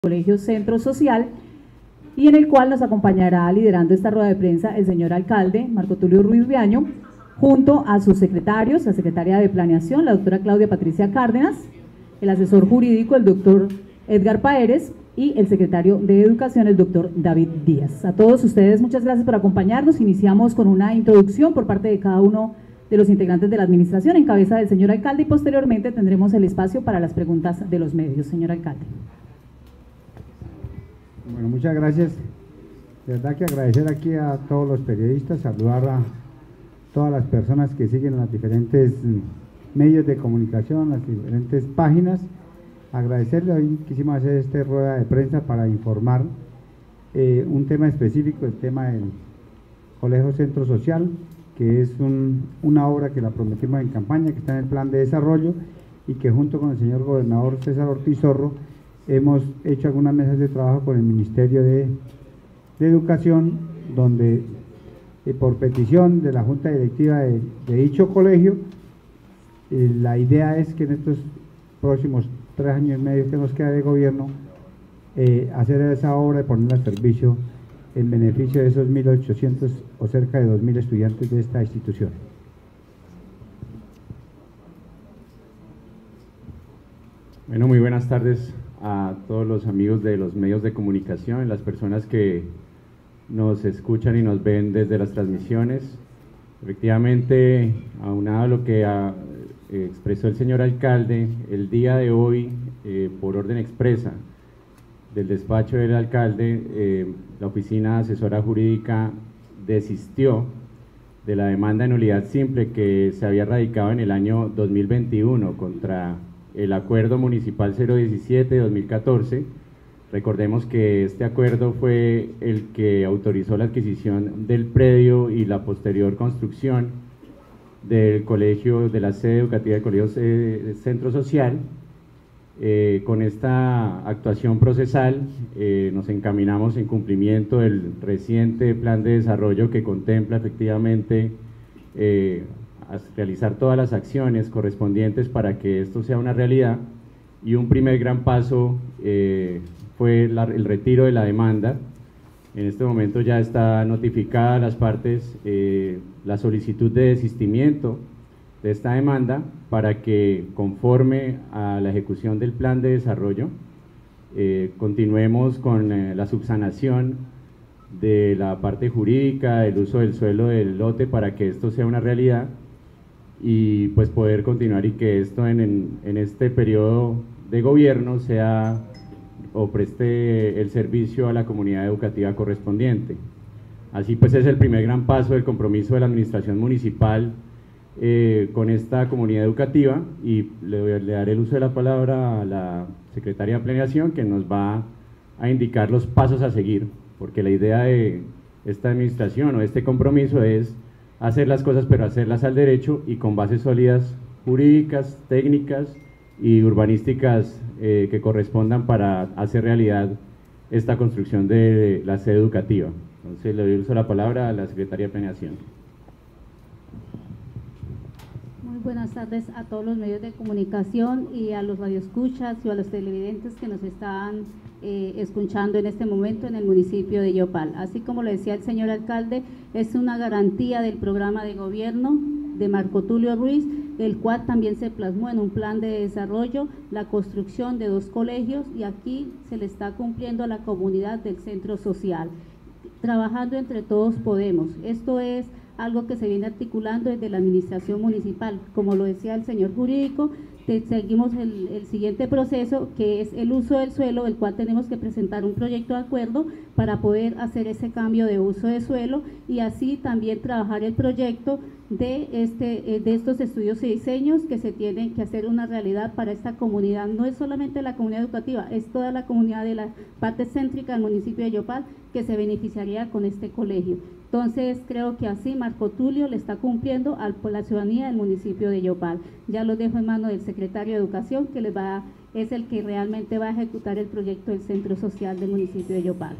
Colegio Centro Social, y en el cual nos acompañará liderando esta rueda de prensa el señor alcalde Marco Tulio Ruiz Riaño, junto a sus secretarios, la secretaria de Planeación, la doctora Claudia Patricia Cárdenas, el asesor jurídico, el doctor Edgar Paeres, y el secretario de Educación, el doctor David Díaz. A todos ustedes, muchas gracias por acompañarnos. Iniciamos con una introducción por parte de cada uno de los integrantes de la administración, en cabeza del señor alcalde, y posteriormente tendremos el espacio para las preguntas de los medios. Señor alcalde. Bueno, muchas gracias. De verdad que agradecer aquí a todos los periodistas, saludar a todas las personas que siguen los diferentes medios de comunicación, las diferentes páginas. Agradecerle, hoy quisimos hacer esta rueda de prensa para informar un tema específico, el tema del Colegio Centro Social, que es una obra que la prometimos en campaña, que está en el plan de desarrollo y que junto con el señor gobernador César Ortiz Zorro hemos hecho algunas mesas de trabajo con el Ministerio de Educación, donde por petición de la Junta Directiva de dicho colegio, la idea es que en estos próximos 3 años y medio que nos queda de gobierno, hacer esa obra y ponerla al servicio en beneficio de esos 1.800 o cerca de 2.000 estudiantes de esta institución. Bueno, muy buenas tardes a todos los amigos de los medios de comunicación, las personas que nos escuchan y nos ven desde las transmisiones. Efectivamente, aunado a lo que expresó el señor alcalde, el día de hoy, por orden expresa del despacho del alcalde, la oficina asesora jurídica desistió de la demanda de nulidad simple que se había radicado en el año 2021 contra el acuerdo municipal 017 de 2014. Recordemos que este acuerdo fue el que autorizó la adquisición del predio y la posterior construcción del colegio, de la sede educativa del Colegio Centro Social. Con esta actuación procesal nos encaminamos en cumplimiento del reciente plan de desarrollo que contempla efectivamente realizar todas las acciones correspondientes para que esto sea una realidad, y un primer gran paso fue el retiro de la demanda. En este momento ya está notificada a las partes la solicitud de desistimiento de esta demanda para que, conforme a la ejecución del plan de desarrollo, continuemos con la subsanación de la parte jurídica, el uso del suelo del lote para que esto sea una realidad, y pues poder continuar y que esto en este periodo de gobierno sea o preste el servicio a la comunidad educativa correspondiente. Así pues es el primer gran paso del compromiso de la administración municipal con esta comunidad educativa, y le daré el uso de la palabra a la secretaria de Planeación, que nos va a indicar los pasos a seguir, porque la idea de esta administración o de este compromiso es hacer las cosas, pero hacerlas al derecho y con bases sólidas jurídicas, técnicas y urbanísticas que correspondan para hacer realidad esta construcción de la sede educativa. Entonces le doy el uso de la palabra a la secretaria de Planeación. Muy buenas tardes a todos los medios de comunicación y a los radioescuchas y a los televidentes que nos están escuchando en este momento en el municipio de Yopal. Así como lo decía el señor alcalde, es una garantía del programa de gobierno de Marco Tulio Ruiz, el cual también se plasmó en un plan de desarrollo la construcción de 2 colegios, y aquí se le está cumpliendo a la comunidad del centro social. Trabajando entre todos podemos. Esto es algo que se viene articulando desde la administración municipal. Como lo decía el señor jurídico, seguimos el siguiente proceso, que es el uso del suelo, el cual tenemos que presentar un proyecto de acuerdo para poder hacer ese cambio de uso de suelo, y así también trabajar el proyecto de estos estudios y diseños que se tienen que hacer una realidad para esta comunidad. No es solamente la comunidad educativa, es toda la comunidad de la parte céntrica del municipio de Yopal que se beneficiaría con este colegio. Entonces creo que así Marco Tulio le está cumpliendo a la ciudadanía del municipio de Yopal. Ya lo dejo en manos del secretario de Educación, que es el que realmente va a ejecutar el proyecto del Centro Social del municipio de Yopal.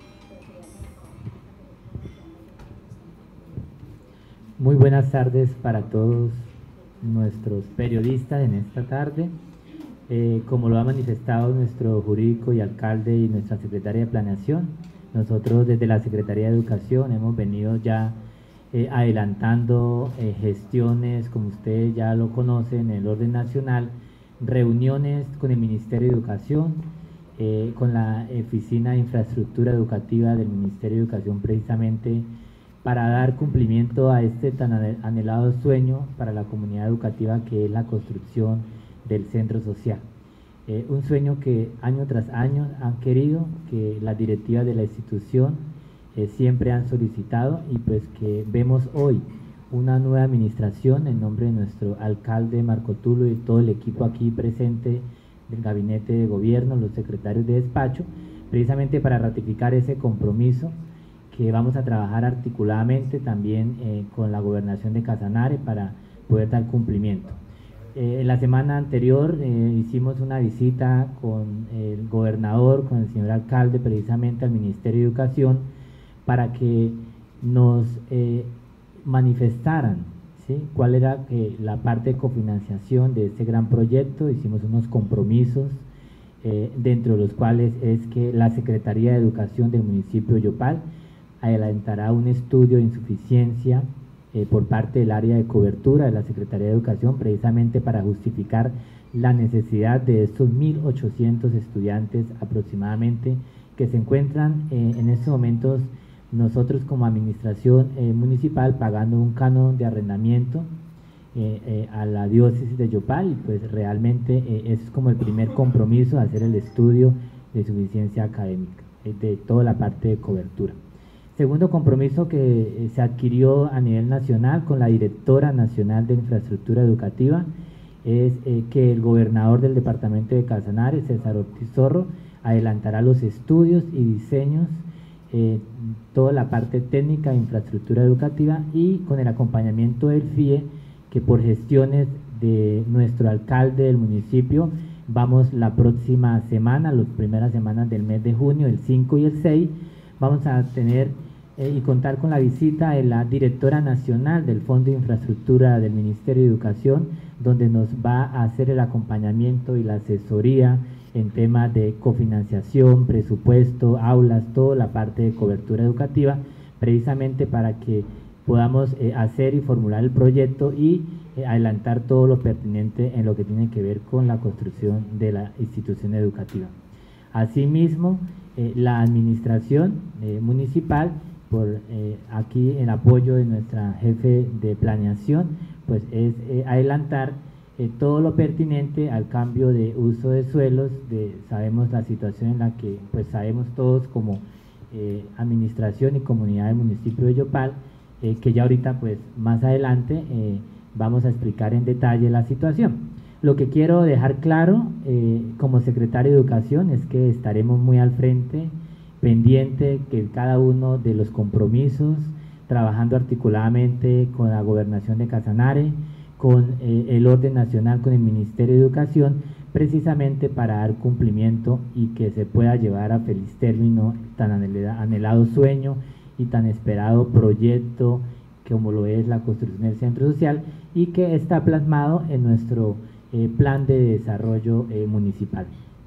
Muy buenas tardes para todos nuestros periodistas en esta tarde. Como lo ha manifestado nuestro jurídico y alcalde y nuestra secretaria de Planeación, nosotros desde la Secretaría de Educación hemos venido ya adelantando gestiones, como ustedes ya lo conocen, en el orden nacional, reuniones con el Ministerio de Educación, con la Oficina de Infraestructura Educativa del Ministerio de Educación, precisamente para dar cumplimiento a este tan anhelado sueño para la comunidad educativa, que es la construcción del centro social. Un sueño que año tras año han querido, que las directivas de la institución siempre han solicitado, y pues que vemos hoy una nueva administración en nombre de nuestro alcalde Marco Tulio y todo el equipo aquí presente del gabinete de gobierno, los secretarios de despacho, precisamente para ratificar ese compromiso que vamos a trabajar articuladamente también con la gobernación de Casanare para poder dar cumplimiento. La semana anterior hicimos una visita con el gobernador, con el señor alcalde, precisamente al Ministerio de Educación, para que nos manifestaran, ¿sí?, cuál era la parte de cofinanciación de este gran proyecto. Hicimos unos compromisos, dentro de los cuales es que la Secretaría de Educación del municipio de Yopal adelantará un estudio de insuficiencia por parte del área de cobertura de la Secretaría de Educación, precisamente para justificar la necesidad de estos 1.800 estudiantes aproximadamente que se encuentran en estos momentos, nosotros como administración municipal pagando un canon de arrendamiento a la diócesis de Yopal, y pues realmente es como el primer compromiso de hacer el estudio de suficiencia académica de toda la parte de cobertura. Segundo compromiso que se adquirió a nivel nacional con la directora nacional de infraestructura educativa es que el gobernador del departamento de Casanare, César Ortiz Zorro, adelantará los estudios y diseños, toda la parte técnica de infraestructura educativa, y con el acompañamiento del FIE, que por gestiones de nuestro alcalde del municipio vamos la próxima semana, las primeras semanas del mes de junio, el 5 y el 6, vamos a tener y contar con la visita de la directora nacional del Fondo de Infraestructura del Ministerio de Educación, donde nos va a hacer el acompañamiento y la asesoría en temas de cofinanciación, presupuesto, aulas, toda la parte de cobertura educativa, precisamente para que podamos hacer y formular el proyecto y adelantar todo lo pertinente en lo que tiene que ver con la construcción de la institución educativa. Asimismo, la administración municipal, por aquí en apoyo de nuestra jefe de planeación, pues es adelantar todo lo pertinente al cambio de uso de suelos. Sabemos la situación en la que pues sabemos todos como administración y comunidad del municipio de Yopal, que ya ahorita pues más adelante vamos a explicar en detalle la situación. Lo que quiero dejar claro como secretario de Educación es que estaremos muy al frente, pendiente que cada uno de los compromisos, trabajando articuladamente con la gobernación de Casanare, con el orden nacional, con el Ministerio de Educación, precisamente para dar cumplimiento y que se pueda llevar a feliz término tan anhelado sueño y tan esperado proyecto como lo es la construcción del centro social, y que está plasmado en nuestro plan de desarrollo municipal.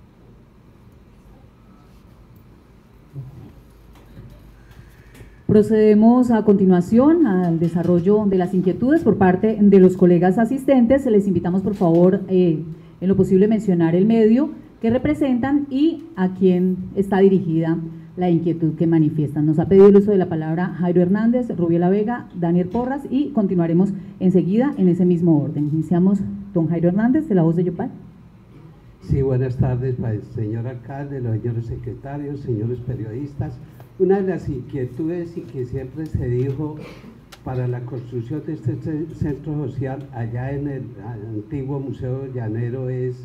Procedemos a continuación al desarrollo de las inquietudes por parte de los colegas asistentes. Les invitamos por favor en lo posible mencionar el medio que representan y a quién está dirigida la inquietud que manifiestan. Nos ha pedido el uso de la palabra Jairo Hernández, Rubiela Vega, Daniel Porras, y continuaremos enseguida en ese mismo orden. Iniciamos don Jairo Hernández, de La Voz de Yopal. Sí, buenas tardes, señor alcalde, los señores secretarios, señores periodistas. Una de las inquietudes y que siempre se dijo para la construcción de este centro social allá en el antiguo Museo Llanero es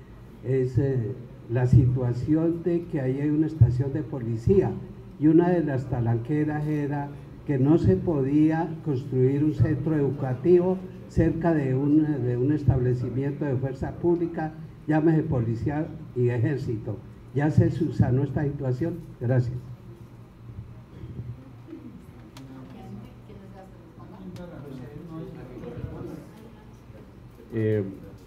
la situación de que ahí hay una estación de policía, y una de las talanqueras era que no se podía construir un centro educativo cerca de un establecimiento de fuerza pública, llámese policía y ejército. ¿Ya se subsanó esta situación? Gracias.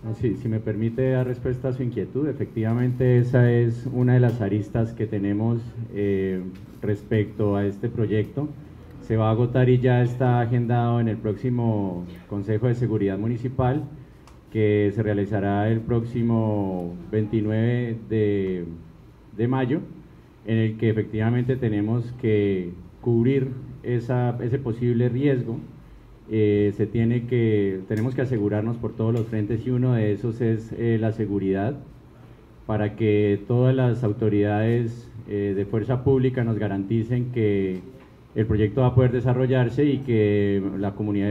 No, sí, si me permite dar respuesta a su inquietud, efectivamente esa es una de las aristas que tenemos respecto a este proyecto. Se va a agotar y ya está agendado en el próximo Consejo de Seguridad Municipal, que se realizará el próximo 29 de mayo, en el que efectivamente tenemos que cubrir ese posible riesgo. Tenemos que asegurarnos por todos los frentes, y uno de esos es la seguridad, para que todas las autoridades de fuerza pública nos garanticen que el proyecto va a poder desarrollarse y que la comunidad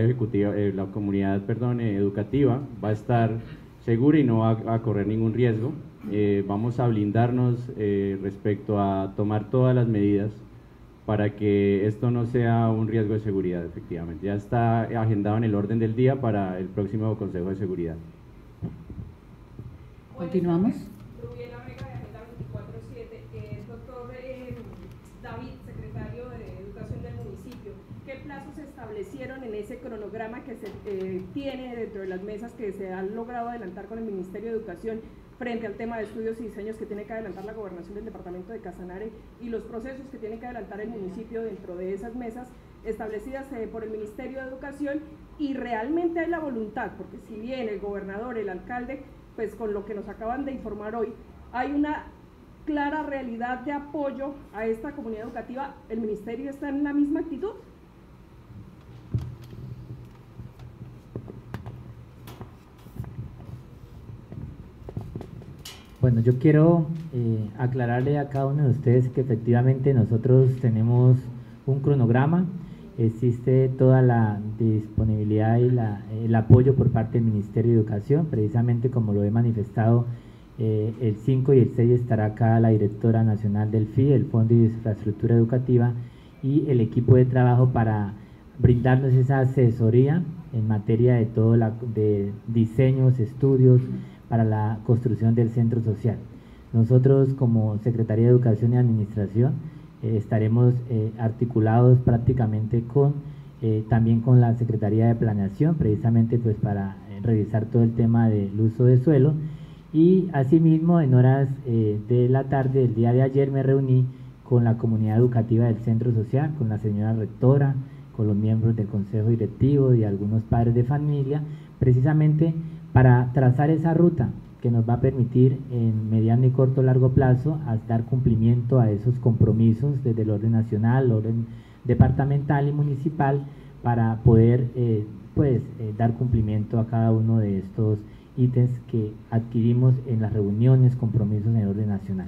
educativa va a estar segura y no va a correr ningún riesgo. Vamos a blindarnos respecto a tomar todas las medidas para que esto no sea un riesgo de seguridad, efectivamente. Ya está agendado en el orden del día para el próximo Consejo de Seguridad. Continuamos. Rubiela Vega, de Agenda 24/7. Doctor David, secretario de Educación del municipio, ¿qué plazos se establecieron en ese cronograma que se tiene dentro de las mesas que se han logrado adelantar con el Ministerio de Educación frente al tema de estudios y diseños que tiene que adelantar la gobernación del departamento de Casanare y los procesos que tiene que adelantar el municipio dentro de esas mesas establecidas por el Ministerio de Educación? Y realmente hay la voluntad, porque si bien el gobernador, el alcalde, pues con lo que nos acaban de informar hoy, hay una clara realidad de apoyo a esta comunidad educativa, ¿el ministerio está en la misma actitud? Bueno, yo quiero aclararle a cada uno de ustedes que efectivamente nosotros tenemos un cronograma, existe toda la disponibilidad y el apoyo por parte del Ministerio de Educación, precisamente como lo he manifestado. El 5 y el 6 estará acá la directora nacional del FI, el Fondo de Infraestructura Educativa, y el equipo de trabajo para brindarnos esa asesoría en materia de todo de diseños, estudios para la construcción del centro social. Nosotros como Secretaría de Educación y Administración estaremos articulados prácticamente también con la Secretaría de Planeación, precisamente pues para revisar todo el tema del uso de suelo. Y asimismo, en horas de la tarde del día de ayer me reuní con la comunidad educativa del centro social, con la señora rectora, con los miembros del consejo directivo y algunos padres de familia, precisamente para trazar esa ruta que nos va a permitir en mediano y corto largo plazo dar cumplimiento a esos compromisos desde el orden nacional, el orden departamental y municipal, para poder dar cumplimiento a cada uno de estos ítems que adquirimos en las reuniones, compromisos en el orden nacional.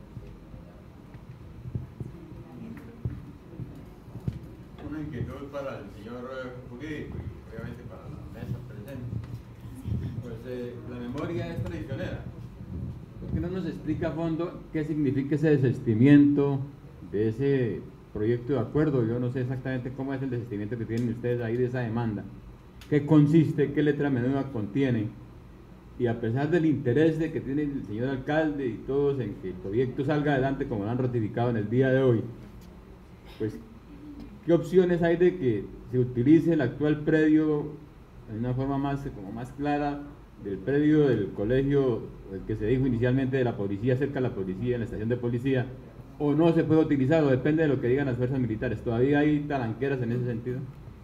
Una inquietud para el señor jurídico y obviamente para la mesa presente. Pues la memoria es traicionera. ¿Por qué no nos explica a fondo qué significa ese desistimiento de ese proyecto de acuerdo? Yo no sé exactamente cómo es el desistimiento que tienen ustedes ahí de esa demanda. ¿Qué consiste? ¿Qué letra menuda contiene? Y a pesar del interés que tiene el señor alcalde y todos en que el proyecto salga adelante como lo han ratificado en el día de hoy, pues ¿qué opciones hay de que se utilice el actual predio en una forma más clara del predio del colegio, el que se dijo inicialmente de la policía, cerca de la policía, en la estación de policía, o no se puede utilizar, o depende de lo que digan las fuerzas militares? ¿Todavía hay talanqueras en ese sentido?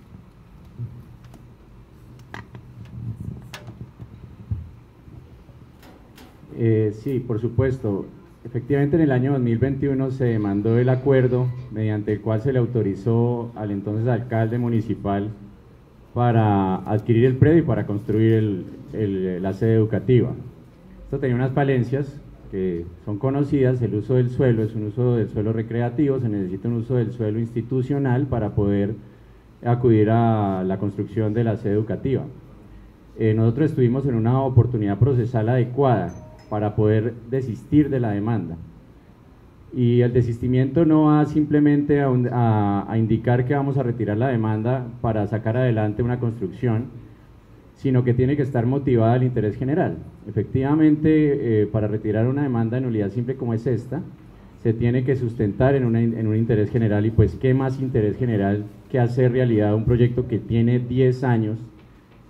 Sí, por supuesto. Efectivamente, en el año 2021 se mandó el acuerdo mediante el cual se le autorizó al entonces alcalde municipal para adquirir el predio y para construir la sede educativa. Esto tenía unas falencias que son conocidas. El uso del suelo es un uso del suelo recreativo, se necesita un uso del suelo institucional para poder acudir a la construcción de la sede educativa. Nosotros estuvimos en una oportunidad procesal adecuada para poder desistir de la demanda. Y el desistimiento no va simplemente a indicar que vamos a retirar la demanda para sacar adelante una construcción, sino que tiene que estar motivada al interés general. Efectivamente, para retirar una demanda de nulidad simple como es esta, se tiene que sustentar en un interés general, y pues qué más interés general que hacer realidad un proyecto que tiene 10 años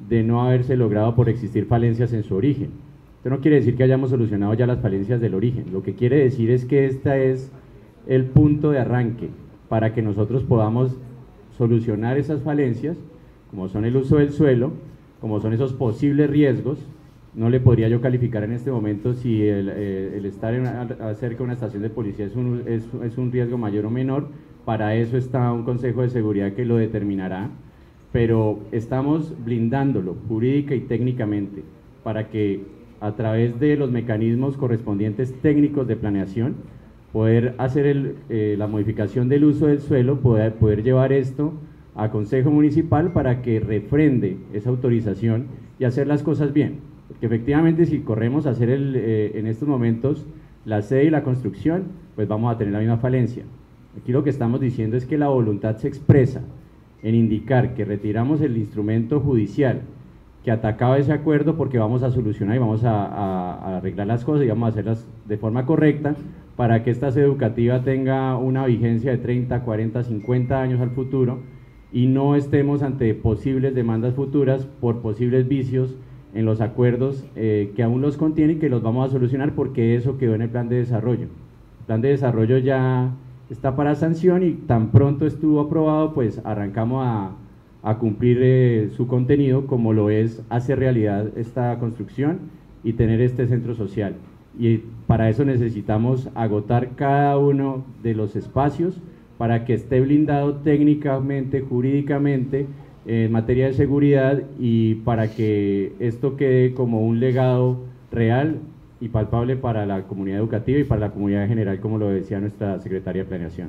de no haberse logrado por existir falencias en su origen. Esto no quiere decir que hayamos solucionado ya las falencias del origen, lo que quiere decir es que este es el punto de arranque para que nosotros podamos solucionar esas falencias, como son el uso del suelo, como son esos posibles riesgos. No le podría yo calificar en este momento si el estar cerca de una estación de policía es un riesgo mayor o menor. Para eso está un consejo de seguridad que lo determinará, pero estamos blindándolo jurídica y técnicamente para que a través de los mecanismos correspondientes técnicos de planeación poder hacer la modificación del uso del suelo, poder llevar esto a Consejo Municipal para que refrende esa autorización y hacer las cosas bien. Porque efectivamente si corremos a hacer en estos momentos la sede y la construcción, pues vamos a tener la misma falencia. Aquí lo que estamos diciendo es que la voluntad se expresa en indicar que retiramos el instrumento judicial que atacaba ese acuerdo porque vamos a solucionar y vamos a arreglar las cosas y vamos a hacerlas de forma correcta para que esta sede educativa tenga una vigencia de 30, 40, 50 años al futuro y no estemos ante posibles demandas futuras por posibles vicios en los acuerdos que aún los contienen y que los vamos a solucionar porque eso quedó en el plan de desarrollo. El plan de desarrollo ya está para sanción y tan pronto estuvo aprobado, pues arrancamos a cumplir su contenido, como lo es hacer realidad esta construcción y tener este centro social. Y para eso necesitamos agotar cada uno de los espacios para que esté blindado técnicamente, jurídicamente, en materia de seguridad y para que esto quede como un legado real y palpable para la comunidad educativa y para la comunidad en general, como lo decía nuestra secretaria de Planeación.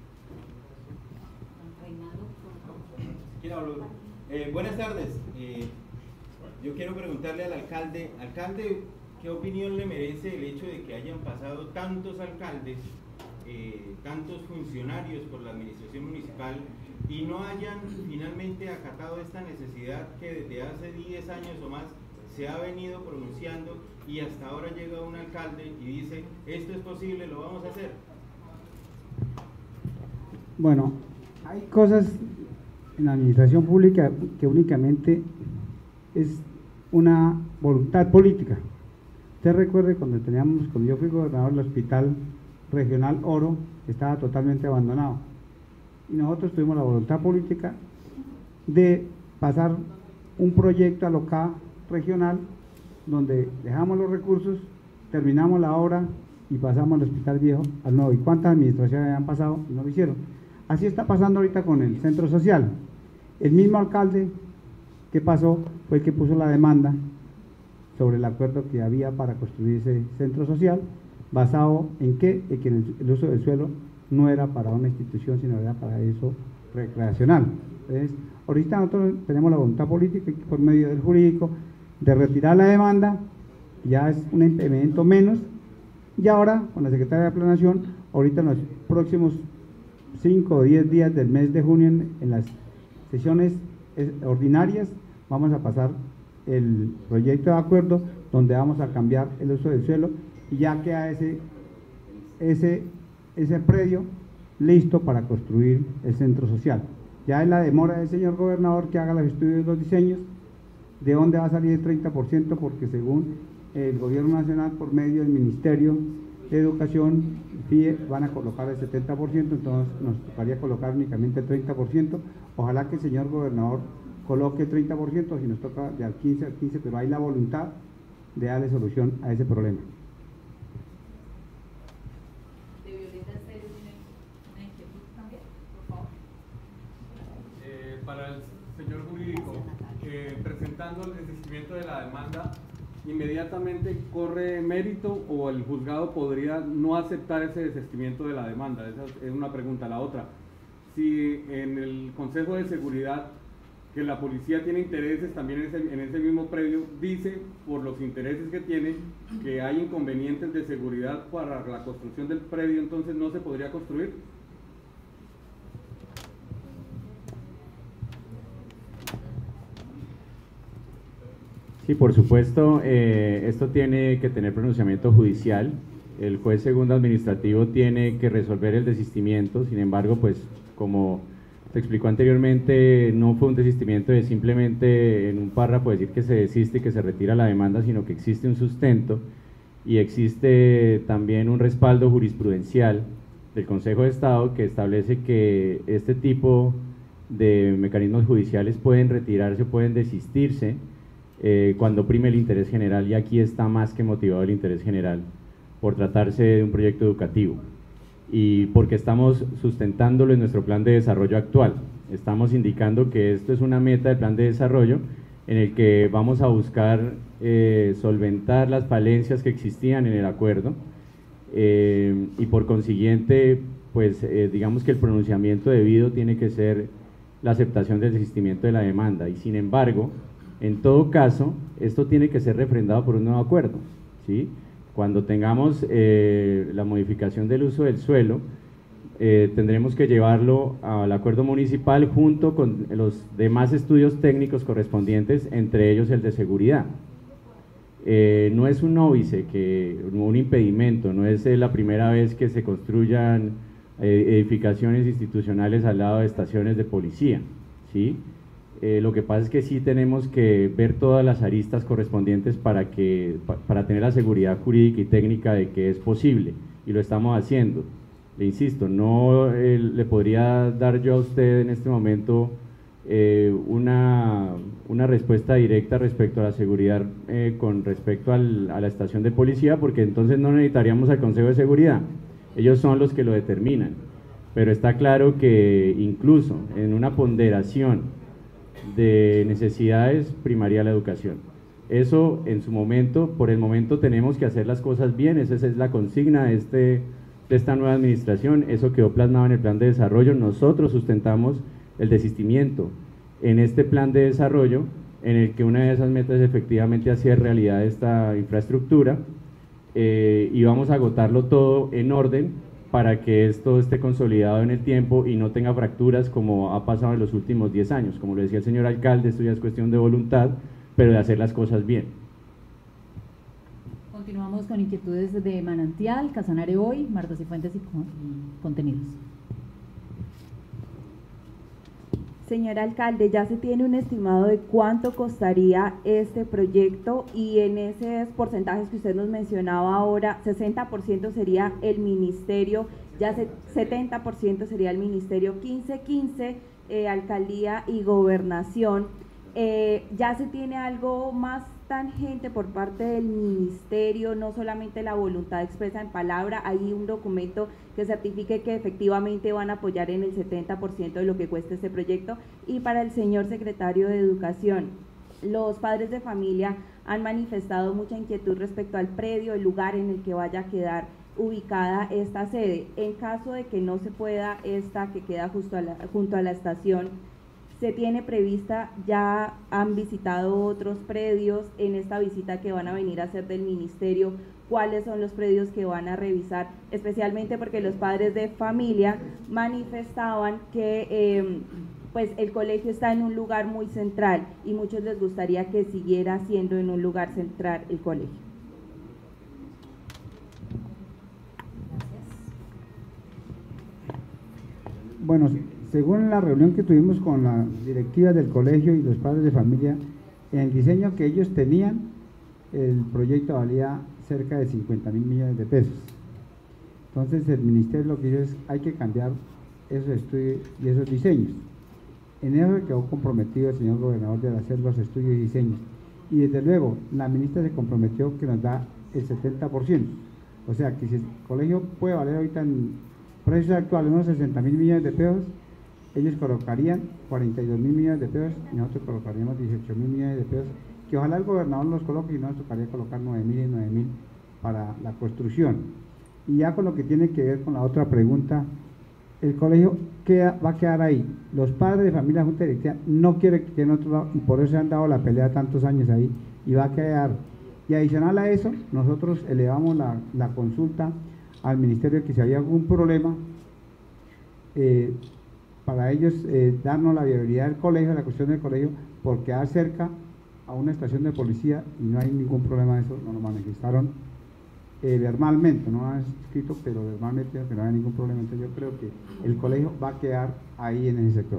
Buenas tardes. Yo quiero preguntarle al alcalde, ¿qué opinión le merece el hecho de que hayan pasado tantos alcaldes, tantos funcionarios por la administración municipal y no hayan finalmente acatado esta necesidad que desde hace 10 años o más se ha venido pronunciando y hasta ahora llega un alcalde y dice, esto es posible, lo vamos a hacer? Bueno, hay cosas en la administración pública que únicamente es una voluntad política. Usted recuerde cuando yo fui gobernador del Hospital Regional Oro, estaba totalmente abandonado. Y nosotros tuvimos la voluntad política de pasar un proyecto alocado regional donde dejamos los recursos, terminamos la obra y pasamos al Hospital Viejo al nuevo. ¿Y cuántas administraciones han pasado y no lo hicieron? Así está pasando ahorita con el centro social. El mismo alcalde que pasó fue el que puso la demanda sobre el acuerdo que había para construir ese centro social, basado en que el uso del suelo no era para una institución, sino era para eso recreacional. Entonces, ahorita nosotros tenemos la voluntad política por medio del jurídico de retirar la demanda, ya es un impedimento menos, y ahora con la Secretaría de Planeación, ahorita en los próximos 5 o 10 días del mes de junio, en las sesiones ordinarias, vamos a pasar el proyecto de acuerdo donde vamos a cambiar el uso del suelo y ya queda ese predio listo para construir el centro social. Ya es la demora del señor gobernador que haga los estudios, los diseños, de dónde va a salir el 30%, porque según el gobierno nacional, por medio del Ministerio de Educación, FIE, van a colocar el 70%, entonces nos tocaría colocar únicamente el 30%. Ojalá que el señor gobernador coloque el 30%, si nos toca de al 15 al 15, pero hay la voluntad de darle solución a ese problema. Para el señor jurídico, presentando el desistimiento de la demanda, ¿inmediatamente corre mérito o el juzgado podría no aceptar ese desistimiento de la demanda? Esa es una pregunta. La otra, si en el Consejo de Seguridad, que la policía tiene intereses también en ese mismo predio, dice, por los intereses que tiene, que hay inconvenientes de seguridad para la construcción del predio, entonces no se podría construir. Sí, por supuesto, esto tiene que tener pronunciamiento judicial. El juez segundo administrativo tiene que resolver el desistimiento. Sin embargo, pues como se explicó anteriormente, no fue un desistimiento de simplemente en un párrafo decir que se desiste y que se retira la demanda, sino que existe un sustento y existe también un respaldo jurisprudencial del Consejo de Estado que establece que este tipo de mecanismos judiciales pueden retirarse, pueden desistirse cuando prime el interés general, y aquí está más que motivado el interés general por tratarse de un proyecto educativo y porque estamos sustentándolo en nuestro plan de desarrollo actual. Estamos indicando que esto es una meta del plan de desarrollo en el que vamos a buscar solventar las falencias que existían en el acuerdo y por consiguiente, pues digamos que el pronunciamiento debido tiene que ser la aceptación del desistimiento de la demanda, y sin embargo, en todo caso, esto tiene que ser refrendado por un nuevo acuerdo, ¿sí? Cuando tengamos la modificación del uso del suelo, tendremos que llevarlo al acuerdo municipal junto con los demás estudios técnicos correspondientes, entre ellos el de seguridad. No es un óbice, un impedimento, no es la primera vez que se construyan edificaciones institucionales al lado de estaciones de policía, ¿sí? Lo que pasa es que sí tenemos que ver todas las aristas correspondientes para tener la seguridad jurídica y técnica de que es posible, y lo estamos haciendo. Le insisto, no le podría dar yo a usted en este momento una respuesta directa respecto a la seguridad con respecto a la estación de policía, porque entonces no necesitaríamos al Consejo de Seguridad, ellos son los que lo determinan, pero está claro que incluso en una ponderación de necesidades primaria la educación. Eso en su momento, por el momento tenemos que hacer las cosas bien, esa es la consigna de esta nueva administración, eso quedó plasmado en el plan de desarrollo. Nosotros sustentamos el desistimiento en este plan de desarrollo, en el que una de esas metas es efectivamente hacer realidad esta infraestructura, y vamos a agotarlo todo en orden para que esto esté consolidado en el tiempo y no tenga fracturas como ha pasado en los últimos 10 años. Como lo decía el señor alcalde, esto ya es cuestión de voluntad, pero de hacer las cosas bien. Continuamos con inquietudes de Manantial, Casanare Hoy, Marta Cifuentes y Contenidos. Señor alcalde, ¿ya se tiene un estimado de cuánto costaría este proyecto? Y en esos porcentajes que usted nos mencionaba ahora, 60% sería el ministerio, ya 70% sería el ministerio, 15-15 alcaldía y gobernación. ¿Ya se tiene algo más tangente por parte del ministerio, no solamente la voluntad expresa en palabra, hay un documento que certifique que efectivamente van a apoyar en el 70% de lo que cuesta este proyecto? Y para el señor secretario de Educación, los padres de familia han manifestado mucha inquietud respecto al predio, el lugar en el que vaya a quedar ubicada esta sede. En caso de que no se pueda esta que queda junto a la estación, ¿se tiene prevista, ya han visitado otros predios en esta visita que van a venir a hacer del ministerio? ¿Cuáles son los predios que van a revisar? Especialmente porque los padres de familia manifestaban que pues el colegio está en un lugar muy central y muchos les gustaría que siguiera siendo en un lugar central el colegio. Bueno, según la reunión que tuvimos con la directiva del colegio y los padres de familia, en el diseño que ellos tenían, el proyecto valía cerca de 50.000 millones de pesos. Entonces el ministerio lo que dice es hay que cambiar esos estudios y esos diseños. En eso quedó comprometido el señor gobernador de hacer los estudios y diseños. Y desde luego, la ministra se comprometió que nos da el 70%. O sea que si el colegio puede valer ahorita en precios actuales unos 60.000 millones de pesos, ellos colocarían 42.000 millones de pesos y nosotros colocaríamos 18.000 millones de pesos, que ojalá el gobernador los coloque y no nos tocaría colocar 9.000 y 9.000 para la construcción. Y ya con lo que tiene que ver con la otra pregunta, el colegio va a quedar ahí. Los padres de familia, junta directiva, no quieren que quede en otro lado y por eso se han dado la pelea tantos años ahí y va a quedar. Y adicional a eso, nosotros elevamos la consulta al ministerio que si había algún problema, para ellos darnos la viabilidad del colegio, la cuestión del colegio, por quedar cerca a una estación de policía y no hay ningún problema de eso, nos lo manifestaron verbalmente, no han escrito, pero verbalmente que no hay ningún problema. Entonces yo creo que el colegio va a quedar ahí en ese sector.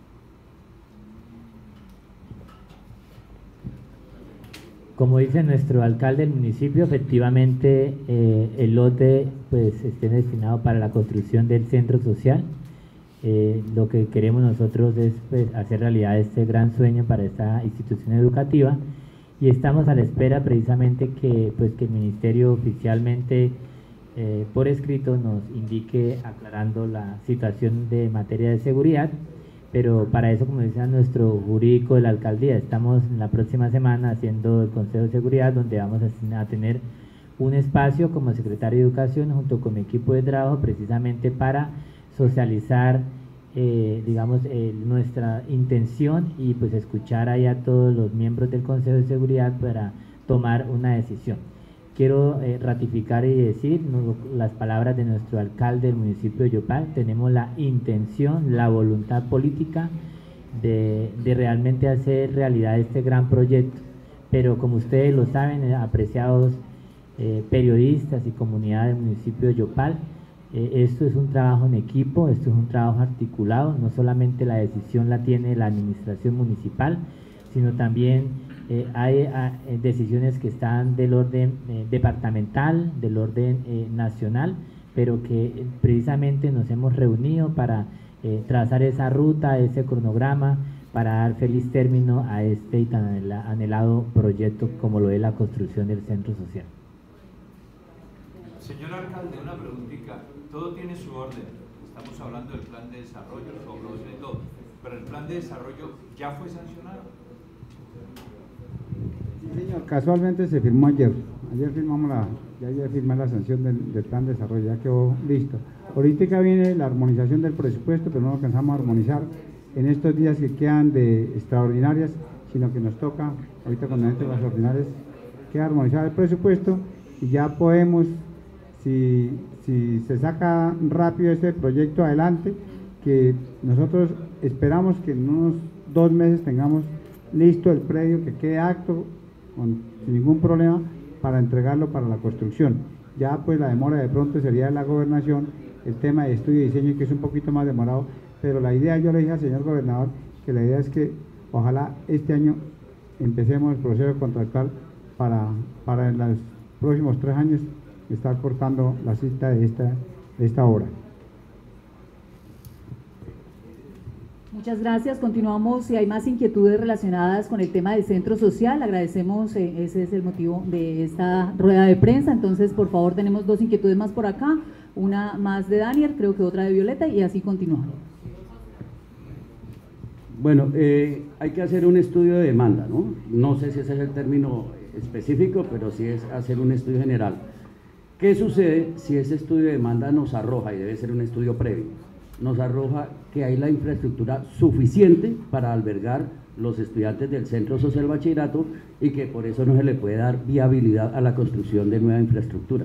Como dice nuestro alcalde del municipio, efectivamente el lote pues esté destinado para la construcción del centro social. Lo que queremos nosotros es pues, hacer realidad este gran sueño para esta institución educativa, y estamos a la espera precisamente que el ministerio oficialmente por escrito nos indique aclarando la situación de materia de seguridad. Pero para eso, como decía nuestro jurídico de la alcaldía, estamos en la próxima semana haciendo el Consejo de Seguridad, donde vamos a tener un espacio como secretario de Educación junto con mi equipo de trabajo precisamente para socializar nuestra intención y pues escuchar ahí a todos los miembros del Consejo de Seguridad para tomar una decisión. Quiero ratificar y decir las palabras de nuestro alcalde del municipio de Yopal. Tenemos la intención, la voluntad política de realmente hacer realidad este gran proyecto, pero como ustedes lo saben, apreciados periodistas y comunidad del municipio de Yopal, esto es un trabajo en equipo, esto es un trabajo articulado. No solamente la decisión la tiene la administración municipal, sino también hay decisiones que están del orden departamental, del orden nacional, pero que precisamente nos hemos reunido para trazar esa ruta, ese cronograma, para dar feliz término a este y tan anhelado proyecto como lo es la construcción del centro social. Señor alcalde, una preguntita. Todo tiene su orden. Estamos hablando del plan de desarrollo, sobre todo, pero el plan de desarrollo ya fue sancionado. Sí, señor, casualmente se firmó ayer. Ayer firmamos ya firmé la sanción del plan de desarrollo, ya quedó listo. Ahorita viene la armonización del presupuesto, pero no alcanzamos a armonizar en estos días que quedan de extraordinarias, sino que nos toca, ahorita cuando entren las ordinarias, queda armonizar el presupuesto y ya podemos, si se saca rápido este proyecto adelante, que nosotros esperamos que en unos 2 meses tengamos listo el predio, que quede acto sin ningún problema para entregarlo para la construcción. Ya pues la demora de pronto sería de la gobernación, el tema de estudio y diseño, que es un poquito más demorado, pero la idea, yo le dije al señor gobernador que la idea es que ojalá este año empecemos el proceso contractual para en los próximos 3 años estar cortando la cita de esta obra. Muchas gracias. Continuamos. Si hay más inquietudes relacionadas con el tema del centro social, agradecemos, ese es el motivo de esta rueda de prensa. Entonces, por favor, tenemos 2 inquietudes más por acá, una más de Daniel, creo que otra de Violeta, y así continuamos. Bueno, hay que hacer un estudio de demanda, ¿no? No sé si ese es el término específico, pero sí es hacer un estudio general. ¿Qué sucede si ese estudio de demanda nos arroja, y debe ser un estudio previo, nos arroja que hay la infraestructura suficiente para albergar los estudiantes del Centro Social Bachillerato y que por eso no se le puede dar viabilidad a la construcción de nueva infraestructura?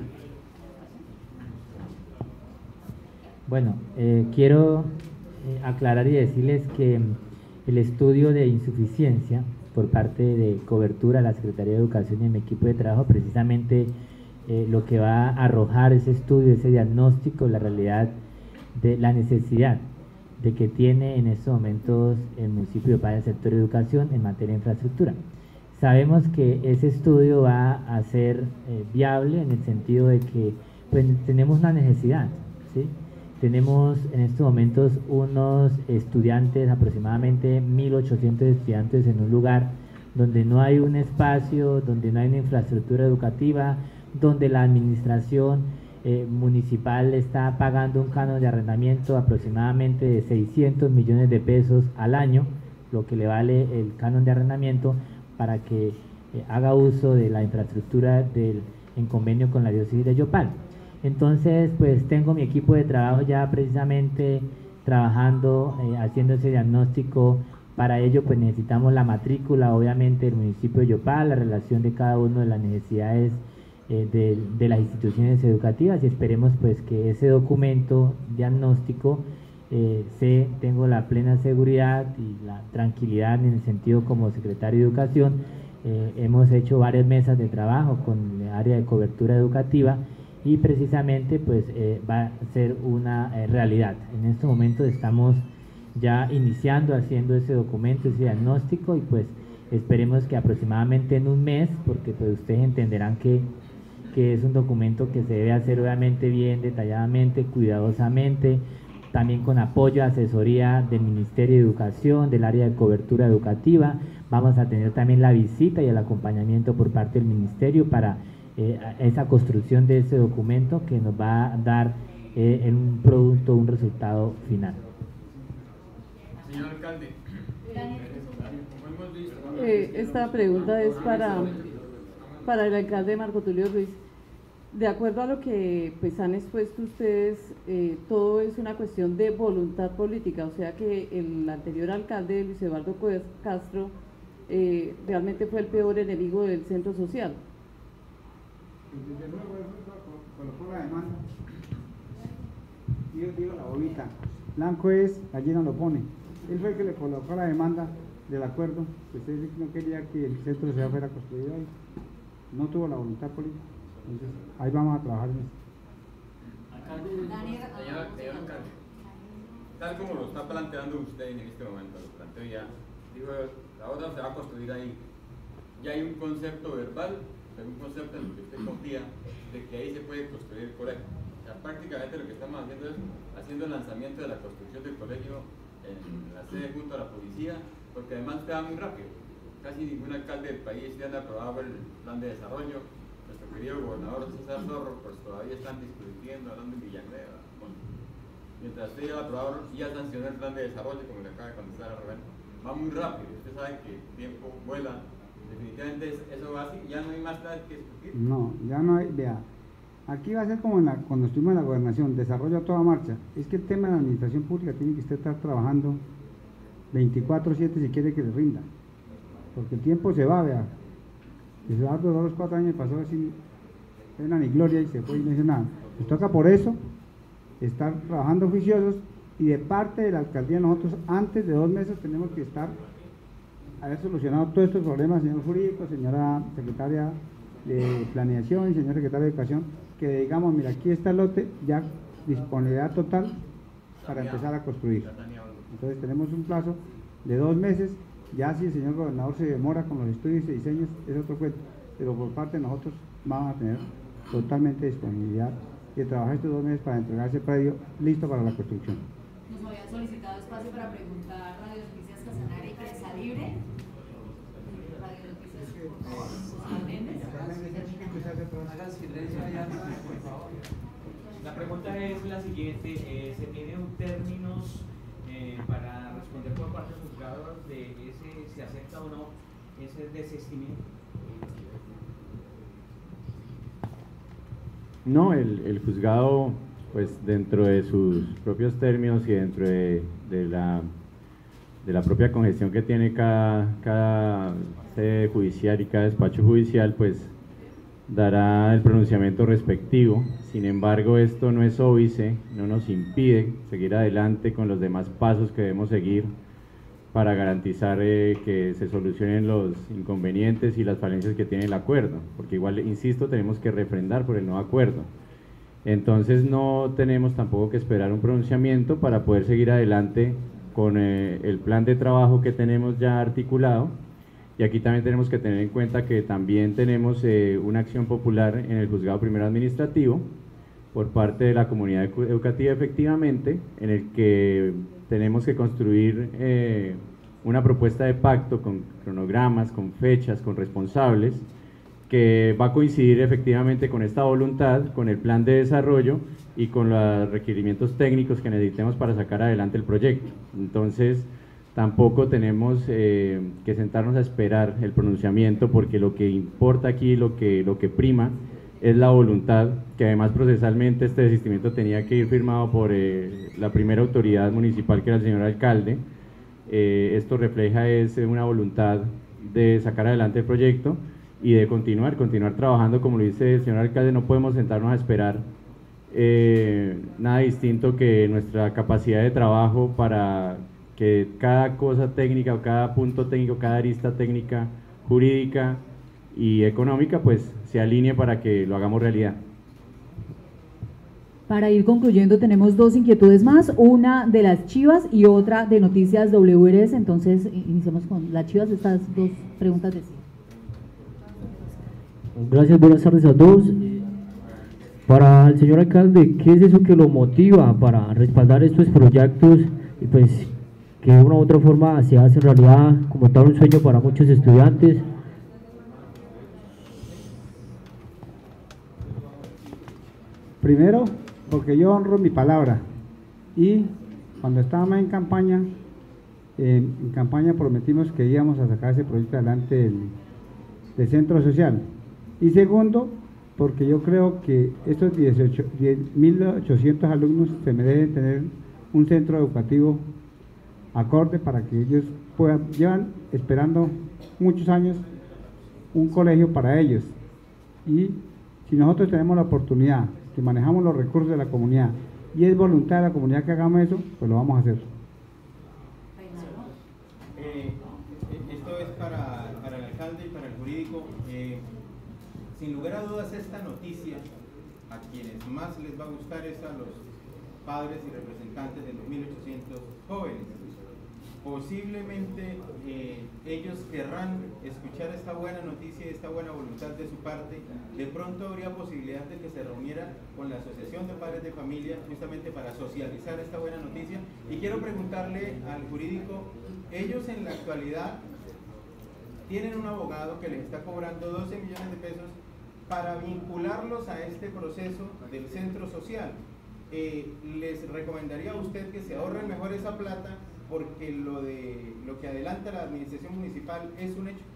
Bueno, quiero aclarar y decirles que el estudio de insuficiencia por parte de cobertura de la Secretaría de Educación y de mi equipo de trabajo precisamente lo que va a arrojar ese estudio, ese diagnóstico, la realidad de la necesidad de que tiene en estos momentos el municipio para el sector de educación en materia de infraestructura. Sabemos que ese estudio va a ser viable en el sentido de que pues, tenemos una necesidad, ¿sí? Tenemos en estos momentos unos estudiantes, aproximadamente 1.800 estudiantes en un lugar donde no hay un espacio, donde no hay una infraestructura educativa, donde la administración municipal está pagando un canon de arrendamiento aproximadamente de 600 millones de pesos al año, lo que le vale el canon de arrendamiento para que haga uso de la infraestructura en convenio con la diócesis de Yopal. Entonces, pues tengo mi equipo de trabajo ya precisamente trabajando, haciendo ese diagnóstico. Para ello, pues necesitamos la matrícula, obviamente, del municipio de Yopal, la relación de cada una de las necesidades de las instituciones educativas, y esperemos pues que ese documento diagnóstico tengo la plena seguridad y la tranquilidad en el sentido como secretario de Educación hemos hecho varias mesas de trabajo con el área de cobertura educativa y precisamente pues va a ser una realidad. En estos momentos estamos ya iniciando haciendo ese documento, ese diagnóstico, y pues esperemos que aproximadamente en un mes, porque pues ustedes entenderán que es un documento que se debe hacer obviamente bien detalladamente, cuidadosamente, también con apoyo, asesoría del Ministerio de Educación, del área de cobertura educativa. Vamos a tener también la visita y el acompañamiento por parte del Ministerio para esa construcción de ese documento que nos va a dar en un producto, un resultado final. Señor alcalde, como hemos visto... Esta pregunta es para el alcalde Marco Tulio Ruiz. De acuerdo a lo que pues han expuesto ustedes, todo es una cuestión de voluntad política, o sea que el anterior alcalde, Luis Eduardo Castro, realmente fue el peor enemigo del centro social. Desde luego él colocó la demanda. Digo la bolita. Blanco es, gallina lo pone. Él fue el que le colocó la demanda del acuerdo, pues él no quería que el centro social fuera construido ahí. No tuvo la voluntad política. Entonces, ahí vamos a trabajar en eso. Señor alcalde, tal como lo está planteando usted en este momento, lo planteo ya, digo, la obra se va a construir ahí. Ya hay un concepto verbal, un concepto en el que usted confía de que ahí se puede construir el colegio. O sea, prácticamente lo que estamos haciendo es haciendo el lanzamiento de la construcción del colegio en la sede junto a la policía, porque además queda muy rápido. Casi ningún alcalde del país ya ha aprobado el plan de desarrollo. Nuestro querido gobernador César Zorro, pues todavía están discutiendo, hablando en Villanueva. Bueno, mientras usted ya aprobado y ya sancionó el plan de desarrollo, como le acaba de contestar a Rubén, va muy rápido. Usted sabe que el tiempo vuela. Definitivamente eso va así, ya no hay más nada que discutir. No, ya no hay, vea. Aquí va a ser como cuando estuvimos en la gobernación, desarrollo a toda marcha. Es que el tema de la administración pública tiene que usted estar trabajando 24/7 si quiere que le rinda. Porque el tiempo se va, vea. Eduardo duró los 4 años y pasó sin pena ni gloria y se fue y no hizo nada. Nos toca por eso estar trabajando juiciosos, y de parte de la alcaldía nosotros antes de 2 meses tenemos que haber solucionado todos estos problemas, señor jurídico, señora secretaria de planeación y señor secretario de educación, que digamos, mira, aquí está el lote, ya disponibilidad total para empezar a construir. Entonces tenemos un plazo de 2 meses. Ya si el señor gobernador se demora con los estudios y diseños, es otro cuento, pero por parte de nosotros vamos a tener totalmente disponibilidad de trabajar estos 2 meses para entregar ese predio listo para la construcción. Nos habían solicitado espacio para preguntar Radio Noticias Casanare y Prensa Libre. Radio Noticias, por favor. La pregunta es la siguiente: ¿se tienen términos para responder por parte del juzgado de ese, si acepta o no ese desistimiento? No, el juzgado, pues dentro de sus propios términos y dentro de la propia congestión que tiene cada sede judicial y cada despacho judicial, pues dará el pronunciamiento respectivo. Sin embargo, esto no es óbice, no nos impide seguir adelante con los demás pasos que debemos seguir para garantizar que se solucionen los inconvenientes y las falencias que tiene el acuerdo, porque igual, insisto, tenemos que refrendar por el nuevo acuerdo. Entonces no tenemos tampoco que esperar un pronunciamiento para poder seguir adelante con el plan de trabajo que tenemos ya articulado. Y aquí también tenemos que tener en cuenta que también tenemos una acción popular en el Juzgado Primero Administrativo por parte de la comunidad educativa, efectivamente, en el que tenemos que construir una propuesta de pacto con cronogramas, con fechas, con responsables, que va a coincidir efectivamente con esta voluntad, con el plan de desarrollo y con los requerimientos técnicos que necesitemos para sacar adelante el proyecto. Entonces, tampoco tenemos que sentarnos a esperar el pronunciamiento, porque lo que importa aquí, lo que prima, es la voluntad, que además procesalmente este desistimiento tenía que ir firmado por la primera autoridad municipal, que era el señor alcalde. Esto refleja una voluntad de sacar adelante el proyecto y de continuar trabajando, como lo dice el señor alcalde. No podemos sentarnos a esperar nada distinto que nuestra capacidad de trabajo para que cada cosa técnica o cada punto técnico, cada arista técnica jurídica y económica, pues se alinee para que lo hagamos realidad. Para ir concluyendo, tenemos dos inquietudes más, una de las Chivas y otra de Noticias WRS. Entonces, iniciamos con las Chivas, estas dos preguntas de sí. Gracias, buenas tardes a todos. Para el señor alcalde, ¿qué es eso que lo motiva para respaldar estos proyectos y pues que de una u otra forma se hace realidad como tal un sueño para muchos estudiantes? Primero, porque yo honro mi palabra, y cuando estábamos en campaña prometimos que íbamos a sacar ese proyecto adelante del centro social. Y segundo, porque yo creo que estos 10.800 alumnos se merecen tener un centro educativo acorde para que ellos llevan esperando muchos años un colegio para ellos, y si nosotros tenemos la oportunidad, que manejamos los recursos de la comunidad y es voluntad de la comunidad que hagamos eso, pues lo vamos a hacer. Esto es para el alcalde y para el jurídico. Sin lugar a dudas, esta noticia a quienes más les va a gustar es a los padres y representantes de los 1.800 jóvenes. Posiblemente ellos querrán escuchar esta buena noticia y esta buena voluntad de su parte. De pronto habría posibilidad de que se reuniera con la Asociación de Padres de Familia justamente para socializar esta buena noticia. Y quiero preguntarle al jurídico, ellos en la actualidad tienen un abogado que les está cobrando 12 millones de pesos para vincularlos a este proceso del centro social. Les recomendaría a usted que se ahorren mejor esa plata, porque lo que adelanta la administración municipal es un hecho.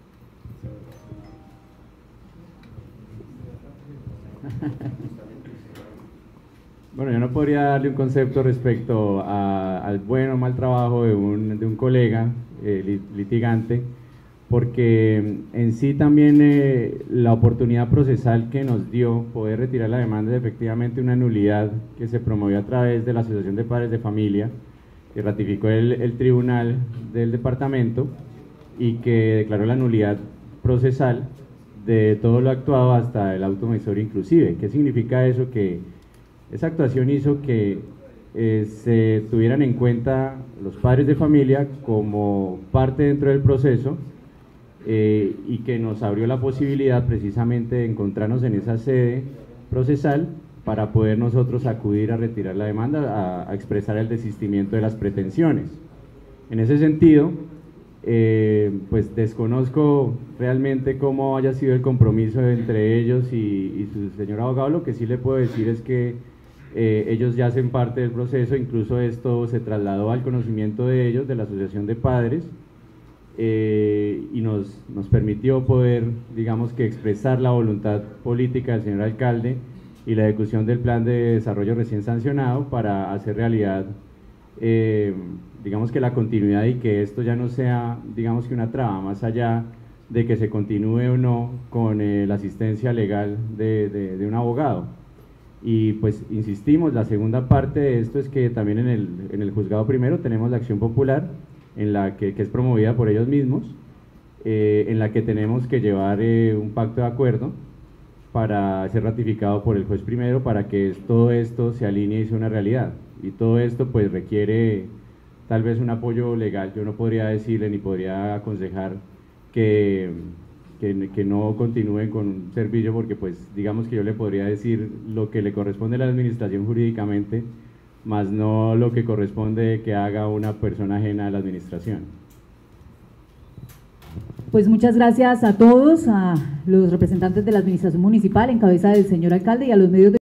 Bueno, yo no podría darle un concepto respecto al buen o mal trabajo de un colega litigante, porque en sí también la oportunidad procesal que nos dio poder retirar la demanda es efectivamente una nulidad que se promovió a través de la Asociación de Padres de Familia, que ratificó el tribunal del departamento y que declaró la nulidad procesal de todo lo actuado hasta el auto emisor inclusive. ¿Qué significa eso? Que esa actuación hizo que se tuvieran en cuenta los padres de familia como parte dentro del proceso, y que nos abrió la posibilidad precisamente de encontrarnos en esa sede procesal para poder nosotros acudir a retirar la demanda, a expresar el desistimiento de las pretensiones. En ese sentido, pues desconozco realmente cómo haya sido el compromiso entre ellos y su señor abogado. Lo que sí le puedo decir es que ellos ya hacen parte del proceso, incluso esto se trasladó al conocimiento de ellos, de la Asociación de Padres, y nos permitió poder, digamos que expresar la voluntad política del señor alcalde y la ejecución del plan de desarrollo recién sancionado para hacer realidad, digamos que la continuidad, y que esto ya no sea, digamos que una traba, más allá de que se continúe o no con la asistencia legal de un abogado. Y pues insistimos, la segunda parte de esto es que también en el juzgado primero tenemos la acción popular, en la que es promovida por ellos mismos, en la que tenemos que llevar un pacto de acuerdo para ser ratificado por el juez primero, para que todo esto se alinee y sea una realidad. Y todo esto pues requiere tal vez un apoyo legal. Yo no podría decirle ni podría aconsejar que no continúen con un servicio, porque pues digamos que yo le podría decir lo que le corresponde a la administración jurídicamente, más no lo que corresponde que haga una persona ajena a la administración. Pues muchas gracias a todos, a los representantes de la administración municipal en cabeza del señor alcalde y a los medios de